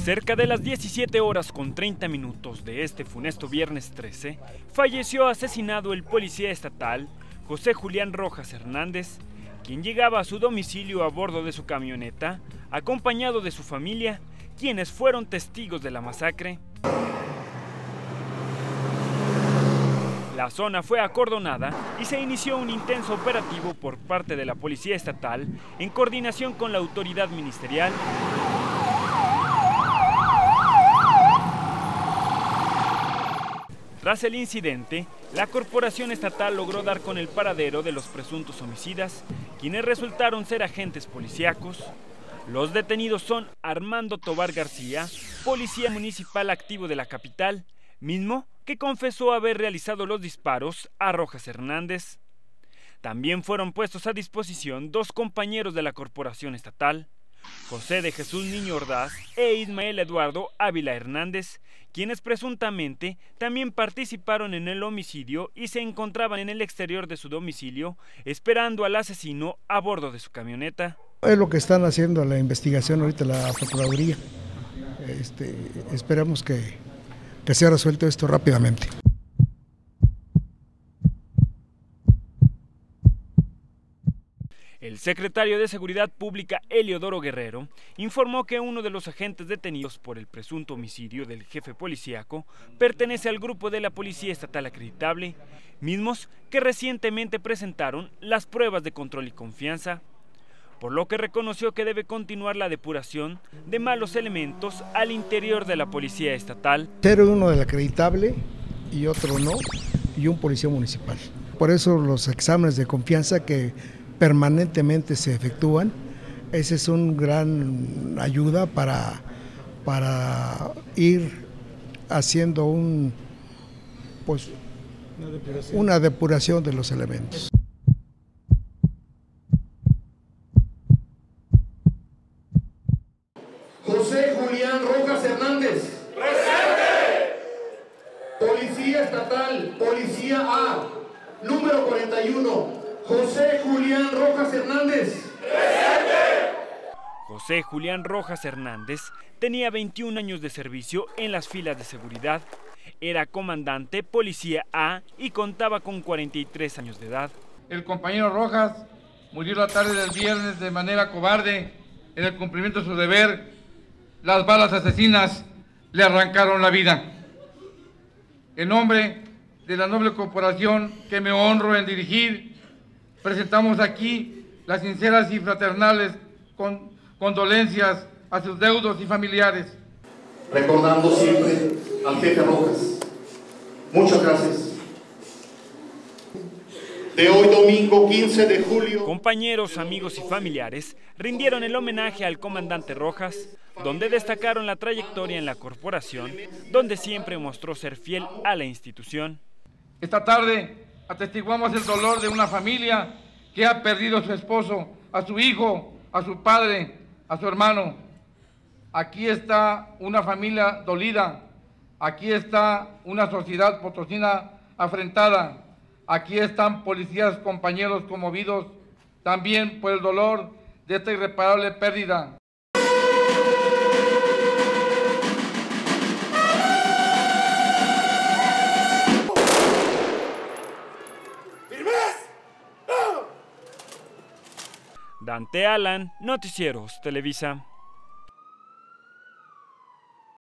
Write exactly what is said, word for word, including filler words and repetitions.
Cerca de las diecisiete horas con treinta minutos de este funesto viernes trece, falleció asesinado el policía estatal José Julián Rojas Hernández, quien llegaba a su domicilio a bordo de su camioneta, acompañado de su familia, quienes fueron testigos de la masacre. La zona fue acordonada y se inició un intenso operativo por parte de la Policía Estatal en coordinación con la autoridad ministerial. Tras el incidente, la Corporación Estatal logró dar con el paradero de los presuntos homicidas, quienes resultaron ser agentes policíacos. Los detenidos son Armando Tobar García, policía municipal activo de la capital, mismo que confesó haber realizado los disparos a Rojas Hernández. También fueron puestos a disposición dos compañeros de la Corporación Estatal, José de Jesús Niño Ordaz e Ismael Eduardo Ávila Hernández, quienes presuntamente también participaron en el homicidio y se encontraban en el exterior de su domicilio esperando al asesino a bordo de su camioneta. Es lo que están haciendo la investigación ahorita la Procuraduría. Este, esperamos que, que sea resuelto esto rápidamente. El secretario de Seguridad Pública, Eliodoro Guerrero, informó que uno de los agentes detenidos por el presunto homicidio del jefe policíaco pertenece al grupo de la Policía Estatal Acreditable, mismos que recientemente presentaron las pruebas de control y confianza, por lo que reconoció que debe continuar la depuración de malos elementos al interior de la Policía Estatal. Ser uno del acreditable y otro no, y un policía municipal. Por eso los exámenes de confianza que permanentemente se efectúan, ese es un gran ayuda para, para ir haciendo un, pues, una depuración. una depuración de los elementos. José Julián Rojas Hernández. ¡Presente! Policía Estatal, Policía A, número cuarenta y uno. José Julián Rojas Hernández. ¡Presente! José Julián Rojas Hernández tenía veintiún años de servicio en las filas de seguridad, era comandante Policía A y contaba con cuarenta y tres años de edad. El compañero Rojas murió la tarde del viernes de manera cobarde en el cumplimiento de su deber. Las balas asesinas le arrancaron la vida. En nombre de la noble corporación que me honro en dirigir, presentamos aquí las sinceras y fraternales con, condolencias a sus deudos y familiares. Recordando siempre al jefe Rojas. Muchas gracias. De hoy domingo quince de julio. Compañeros, amigos y familiares rindieron el homenaje al comandante Rojas, donde destacaron la trayectoria en la corporación, donde siempre mostró ser fiel a la institución. Esta tarde atestiguamos el dolor de una familia que ha perdido a su esposo, a su hijo, a su padre, a su hermano. Aquí está una familia dolida, aquí está una sociedad potosina afrentada, aquí están policías compañeros conmovidos también por el dolor de esta irreparable pérdida. Dante Alan, Noticieros Televisa.